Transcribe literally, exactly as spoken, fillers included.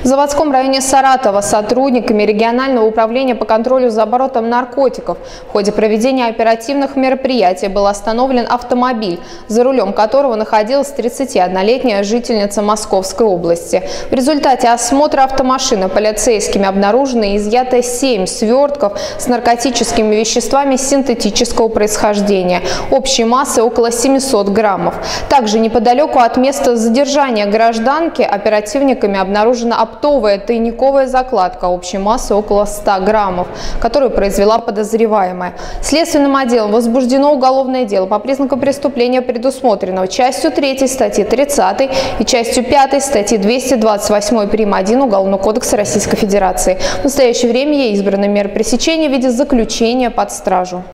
В заводском районе Саратова сотрудниками регионального управления по контролю за оборотом наркотиков в ходе проведения оперативных мероприятий был остановлен автомобиль, за рулем которого находилась тридцатиоднолетняя жительница Московской области. В результате осмотра автомашины полицейскими обнаружено и изъято семь свертков с наркотическими веществами синтетического происхождения, общей массой около семисот граммов. Также неподалеку от места задержания гражданки оперативниками обнаружена оптовая тайниковая закладка общей массой около ста граммов, которую произвела подозреваемая. Следственным отделом возбуждено уголовное дело по признакам преступления, предусмотренного частью третьей статьи тридцатой и частью пятой статьи двести двадцать восемь прим. один Уголовного кодекса Российской Федерации. В настоящее время ей избрана мера пресечения в виде заключения под стражу.